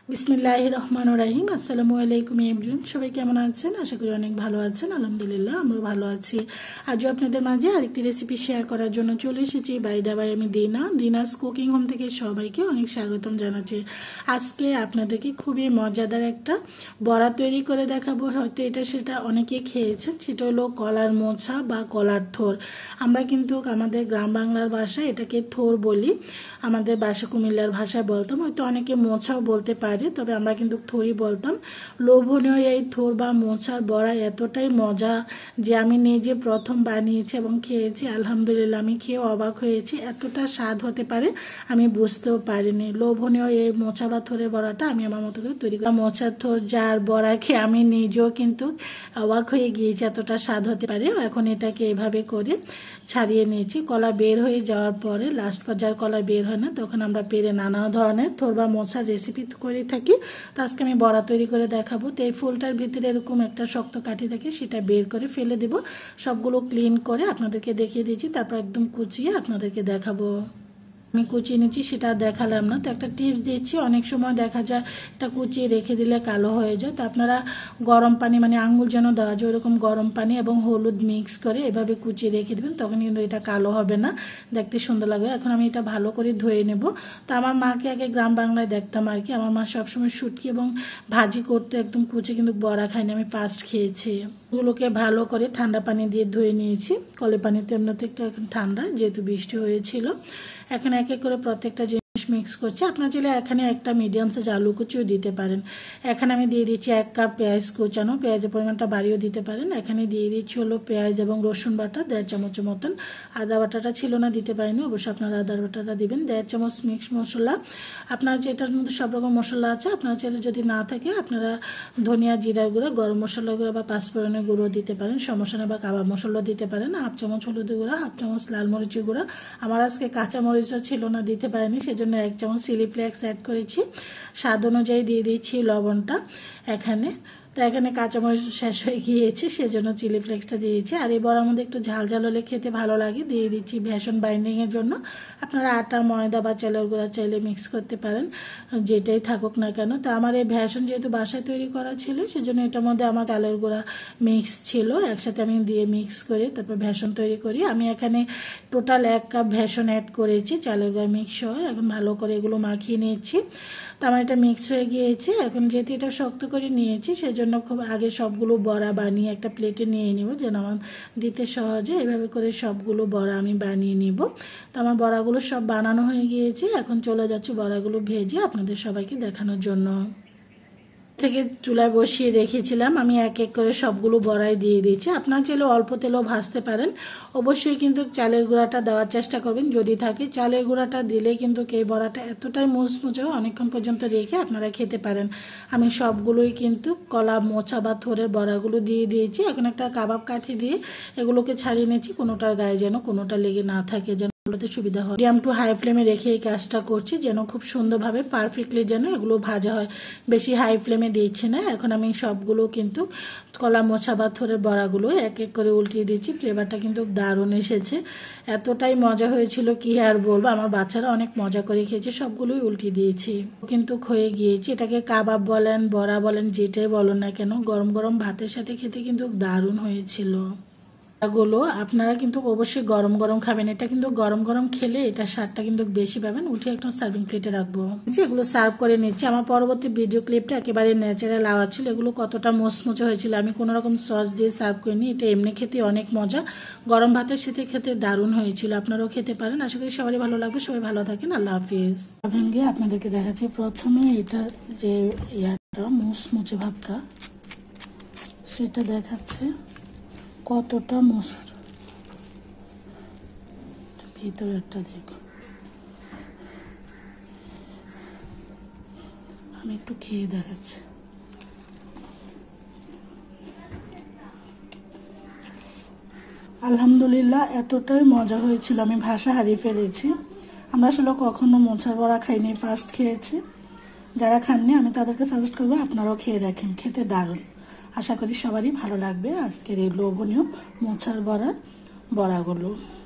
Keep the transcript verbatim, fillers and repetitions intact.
বিসমিল্লাহির রহমানির রহিম। আসসালামু আলাইকুম এভরিওয়ান, সবাই কেমন আছেন? আশা করি অনেক ভালো আছেন। আলহামদুলিল্লাহ আমরা ভালো আছি। আজও আপনাদের মাঝে আরেকটি রেসিপি শেয়ার করার জন্য চলে এসেছি। বাই দা বাই আমি দিনা, দিনাস কুকিং হোম থেকে সবাইকে অনেক স্বাগতম জানাচ্ছি। আজকে আপনাদেরকে খুবই মজাদার একটা বড়া তৈরি করে দেখাবো। হয়তো এটা সেটা অনেকে খেয়েছেন, সেটা হলো কলার মোচা বা কলার থোর। আমরা কিন্তু আমাদের গ্রাম বাংলার ভাষায় এটাকে থোর বলি, আমাদের বাসা কুমিল্লার ভাষায় বলতাম, হয়তো অনেকে মোচাও বলতে পারে, তবে আমরা কিন্তু থোরই বলতাম। লোভনীয় এই থোর বা মোচার বড়া এতটাই মজা যে আমি নিজে প্রথম বানিয়েছি এবং খেয়েছি। আলহামদুলিল্লাহ আমি খেয়ে অবাক হয়েছি, এতটা স্বাদ হতে পারে আমি বুঝতেও পারিনি। লোভনীয় এই মোচা বা থোরের বড়াটা আমি আমার মতো করে তৈরি করি। মোচার থোর যার বড়া খেয়ে আমি নিজেও কিন্তু অবাক হয়ে গিয়েছি, এতটা স্বাদ হতে পারে। এখন এটাকে এভাবে করে ছাড়িয়ে নিয়েছি। কলা বের হয়ে যাওয়ার পরে, লাস্ট পর্যায়ের কলা বের হয় না, তখন আমরা পেরে নানা ধরনের থোর বা মোচার রেসিপি করে থাকি। তো আজকে আমি বড়া তৈরি করে দেখাবো। তো এই ফুলটার ভিতরে এরকম একটা শক্ত কাঠি থাকে, সেটা বের করে ফেলে দেব। সবগুলো ক্লিন করে আপনাদেরকে দেখিয়ে দিয়েছি, তারপর একদম কুচিয়ে আপনাদেরকে দেখাবো। আমি কুচিয়ে নিচ্ছি সেটা দেখালাম না। তো একটা টিপস দিচ্ছি, অনেক সময় দেখা যায় এটা কুচিয়ে রেখে দিলে কালো হয়ে যায়। তো আপনারা গরম পানি, মানে আঙ্গুল যেন দেওয়া যায় ওরকম গরম পানি এবং হলুদ মিক্স করে এভাবে কুচিয়ে রেখে দেবেন, তখন কিন্তু এটা কালো হবে না, দেখতে সুন্দর লাগবে। এখন আমি এটা ভালো করে ধুয়ে নেব। তো আমার মাকে আগে গ্রাম বাংলায় দেখতাম আর কি, আমার মা সবসময় শুটকি এবং ভাজি করতে একদম কুচে, কিন্তু বড়া খাইনি, আমি ফার্স্ট খেয়েছি। এগুলোকে ভালো করে ঠান্ডা পানি দিয়ে ধুয়ে নিয়েছি। কলে পানিতে এমনিতে একটু এখন ঠান্ডা, যেহেতু বৃষ্টি হয়েছিল। এখন এক এক করে প্রত্যেকটা জিনিস মিক্স করছি। আপনার চাইলে এখানে একটা মিডিয়াম সাইজ আলু কুচিও দিতে পারেন। এখানে আমি দিয়ে দিচ্ছি এক কাপ পেঁয়াজ কুচানো, পেঁয়াজের পরিমাণটা বাড়িয়েও দিতে পারেন। এখানে দিয়ে দিচ্ছি হলো পেঁয়াজ এবং রসুন বাটা দেড় চামচের মতন। আদা বাটাটা ছিল না, দিতে পারিনি, অবশ্যই আপনারা আদা বাটাটা দিবেন। দেড় চামচ মিক্স মশলা, আপনার যেটার মধ্যে সব রকম মশলা আছে, আপনার চাইলে যদি না থাকে আপনারা ধনিয়া জিরার গুঁড়া, গরম মশলা গুঁড়া বা পাঁচফোড়নের গুঁড়ো দিতে পারেন, সমস্যা নেই, বা কাবাব মশলা দিতে পারেন। হাফ চামচ হলুদের গুঁড়া, হাফ চামচ লাল মরিচের গুঁড়া। আমার আজকে কাঁচা মরিচও ছিল না, দিতে পারিনি, সেজন্য এক চামচ চিলি ফ্লেক্স অ্যাড করেছি। স্বাদ অনুযায়ী দিয়ে দিচ্ছি লবণটা এখানে। তো এখানে কাঁচামরিচ শেষ হয়ে গিয়েছে, সেজন্য চিলি ফ্লেক্সটা দিয়েছি। আর এই বড়ার মধ্যে একটু ঝাল ঝাল হলে খেতে ভালো লাগে। দিয়ে দিচ্ছি বেসন বাইন্ডিংয়ের জন্য। আপনারা আটা, ময়দা বা চালের গুঁড়া চাইলে মিক্স করতে পারেন, যেটাই থাকুক না কেন। তো আমার এই বেসন যেহেতু বাসায় তৈরি করা ছিল, সেজন্য এটার মধ্যে আমার চালের গুঁড়া মিক্স ছিল, একসাথে আমি দিয়ে মিক্স করে তারপর বেসন তৈরি করি। আমি এখানে টোটাল এক কাপ বেসন অ্যাড করেছি চালের গুঁড়া মিক্স হয়। এখন ভালো করে এগুলো মাখিয়ে নিয়েছি। তো আমার এটা মিক্স হয়ে গিয়েছে। এখন যেহেতু এটা শক্ত করে নিয়েছি, সেজন্য খুব আগে সবগুলো বড়া বানিয়ে একটা প্লেটে নিয়ে নিব, যেন আমার দিতে সহজে। এভাবে করে সবগুলো বড়া আমি বানিয়ে নিব। তো আমার বড়াগুলো সব বানানো হয়ে গিয়েছে। এখন চলে যাচ্ছে বড়াগুলো ভেজে আপনাদের সবাইকে দেখানোর জন্য। থেকে চুলায় বসিয়ে রেখেছিলাম, আমি এক এক করে সবগুলো বড়াই দিয়ে দিয়েছি। আপনার চাইলে অল্প তেলও ভাজতে পারেন, অবশ্যই কিন্তু চালের গুঁড়াটা দেওয়ার চেষ্টা করবেন যদি থাকে। চালের গুঁড়াটা দিলে কিন্তু এই বড়াটা এতটাই মুচমুচে, অনেকক্ষণ পর্যন্ত রেখে আপনারা খেতে পারেন। আমি সবগুলোই কিন্তু কলা মোচা বা থোরের বড়াগুলো দিয়ে দিয়েছি। এখন একটা কাবাব কাঠি দিয়ে এগুলোকে ছাড়িয়ে নিয়েছি, কোনোটার গায়ে যেন কোনোটা লেগে না থাকে, যেন বলতে সুবিধা হয়। মিডিয়াম টু হাই ফ্লেমে রেখে এই কাজটা করছি, যেন খুব সুন্দরভাবে পারফেক্টলি যেন এগুলো ভাজা হয়। বেশি হাই ফ্লেমে দিচ্ছি না। এখন আমি সবগুলো কিন্তু কলা মোচা বা থোরের বড়াগুলো এক এক করে উল্টিয়ে দিচ্ছি। ফ্লেভারটা কিন্তু দারুণ এসেছে, এতটাই মজা হয়েছিল কি আর বলবো। আমার বাচ্চারা অনেক মজা করে খেয়েছে, সবগুলোই উল্টিয়ে দিয়েছি। কিন্তু হয়ে গিয়েছে, এটাকে কাবাব বলেন, বড়া বলেন, যেটাই বলেন না কেন, গরম গরম ভাতের সাথে খেতে কিন্তু দারুণ হয়েছিল। গুলো আপনারা কিন্তু অবশ্যই গরম গরম খাবেন, এটা কিন্তু গরম গরম খেলে এটা স্বাদটা কিন্তু বেশি পাবেন। উঠে একটা সার্ভিং প্লেটে রাখবো, এগুলো সার্ভ করে নিচ্ছি। আমার পরবর্তী ভিডিও ক্লিপটা একেবারে ন্যাচারাল আওয়াজ ছিল, এগুলো কতটা মোচমোচে হয়েছিল। আমি কোনো রকম সস দিয়ে সার্ভ করিনি, এটা এমনি খেতে অনেক মজা, গরম ভাতের সাথে খেতে দারুণ হয়েছিল। আপনারাও খেতে পারেন, আশা করি সবারই ভালো লাগবে। সবাই ভালো থাকেন, আল্লাহ হাফিজ। ভেঙে আপনাদেরকে দেখাচ্ছি প্রথমে এটা যে ইয়াটা মোচমোচে ভাবটা, সেটা দেখাচ্ছে কতটা মসুর ভিতরে একটা দেখো। আমি একটু খেয়ে দেখাচ্ছি। আলহামদুলিল্লাহ এতটাই মজা হয়েছিল, আমি ভাষা হারিয়ে ফেলেছি। আমরা আসলে কখনো মোচার বড়া খাইনি, ফার্স্ট খেয়েছি। যারা খাননি আমি তাদেরকে সাজেস্ট করবো আপনারাও খেয়ে দেখেন, খেতে দারুণ। আশা করি সবারই ভালো লাগবে আজকের এই লোভনীয় মোচার বড়ার বড়াগুলো।